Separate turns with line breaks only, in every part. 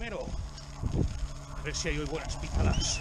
primero. A ver si hay hoy buenas picadas.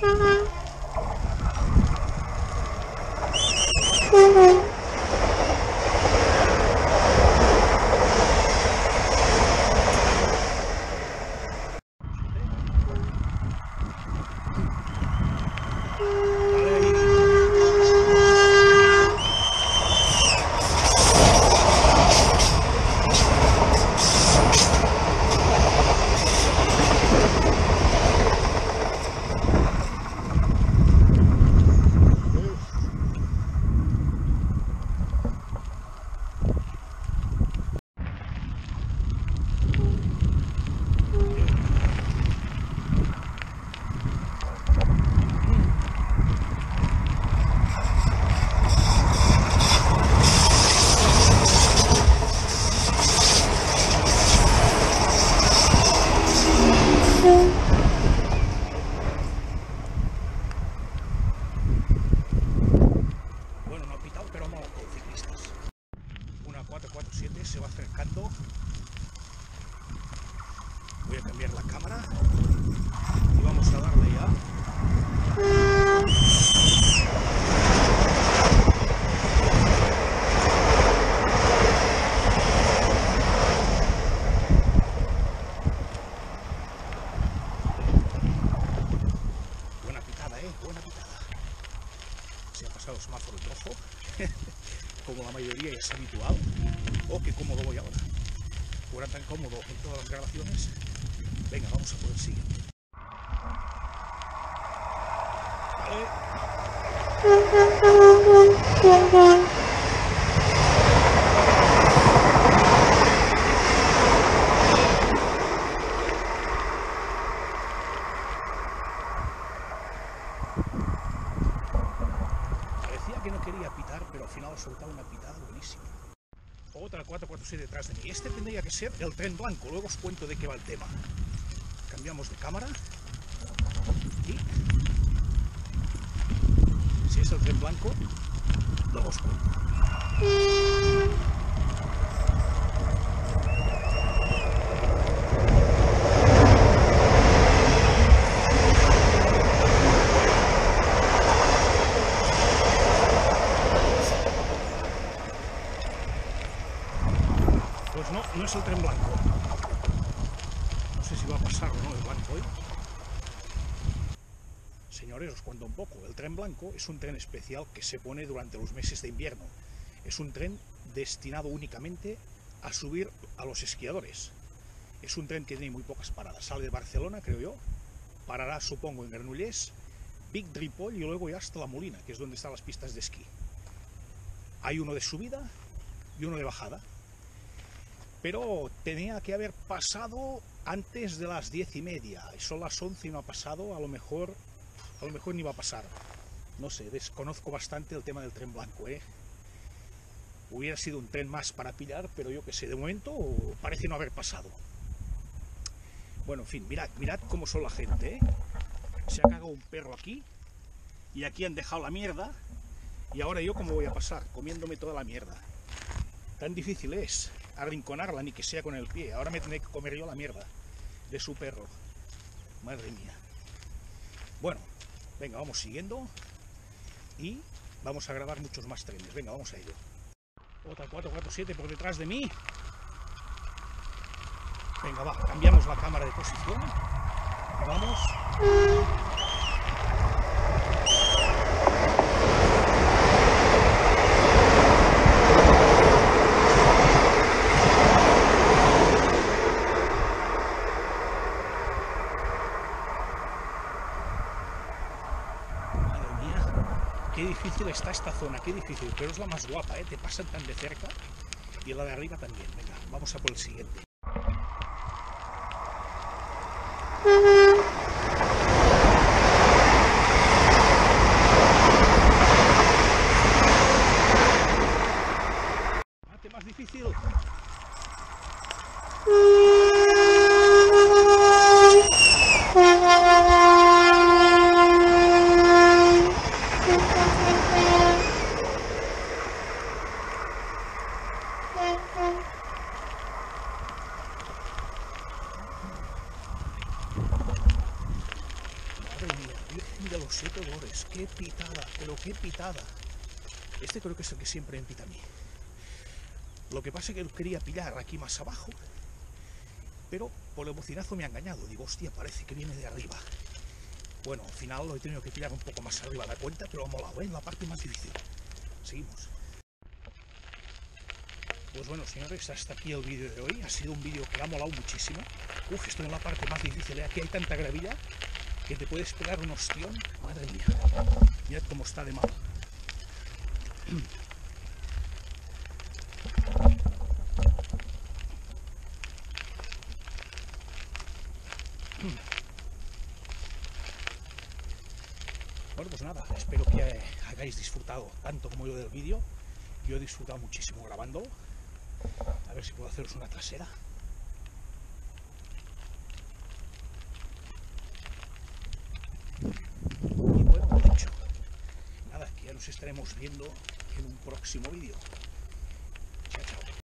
Bueno, no ha pitado, pero vamos con ciclistas. Una 447 se va acercando. Voy a cambiar la cámara y vamos a darle ya. Buena pitada, buena pitada. Se ha pasado el semáforo rojo, como la mayoría ya es habitual. Oh, qué cómodo voy ahora. Fuera tan cómodo en todas las grabaciones. Venga, vamos a por el siguiente. Vale. Parecía que no quería pitar, pero al final ha soltado una pitada buenísima. Otra 447 detrás de mí. Este tendría que ser el tren blanco. Luego os cuento de qué va el tema. Cambiamos de cámara. Y si es el tren blanco, luego os cuento. Pues no, no es el tren blanco. No sé si va a pasar o no el blanco hoy. Señores, os cuento un poco. El tren blanco es un tren especial que se pone durante los meses de invierno. Es un tren destinado únicamente a subir a los esquiadores. Es un tren que tiene muy pocas paradas. Sale de Barcelona, creo yo. Parará, supongo, en Granollers, Vic, Ripoll y luego ya hasta La Molina, que es donde están las pistas de esquí. Hay uno de subida y uno de bajada. Pero tenía que haber pasado antes de las 10:30. Son las 11 y no ha pasado. A lo mejor ni va a pasar. No sé, desconozco bastante el tema del tren blanco, Hubiera sido un tren más para pillar, pero yo qué sé, de momento parece no haber pasado. Bueno, en fin, mirad cómo son la gente, Se ha cagado un perro aquí y aquí han dejado la mierda. Y ahora yo cómo voy a pasar, comiéndome toda la mierda. Tan difícil es arrinconarla, ni que sea con el pie. Ahora me tendré que comer yo la mierda de su perro. Madre mía. Bueno, venga, vamos siguiendo y vamos a grabar muchos más trenes. Venga, vamos a ello. Otra 447 por detrás de mí. Venga, va, cambiamos la cámara de posición. Vamos. Qué difícil está esta zona, qué difícil, pero es la más guapa, te pasan tan de cerca y la de arriba también. Venga, vamos a por el siguiente. Hace más difícil. 7 olores, qué pitada, pero qué pitada. Este creo que es el que siempre me pita a mí. Lo que pasa es que lo quería pillar aquí más abajo, pero por el bocinazo me ha engañado. Digo, hostia, parece que viene de arriba. Bueno, al final lo he tenido que tirar un poco más arriba de la cuenta, pero ha molado, ¿eh? La parte más difícil. Seguimos. Pues bueno, señores, hasta aquí el vídeo de hoy. Ha sido un vídeo que me ha molado muchísimo. Uf, estoy en la parte más difícil, ¿eh? Aquí hay tanta gravilla que te puedes pegar un ostión. Madre mía, mirad cómo está de mal. Bueno, pues nada, espero que hayáis disfrutado tanto como yo del vídeo. Yo he disfrutado muchísimo grabándolo. A ver si puedo haceros una trasera. Y bueno, lo dicho. Nada, que ya nos estaremos viendo en un próximo vídeo.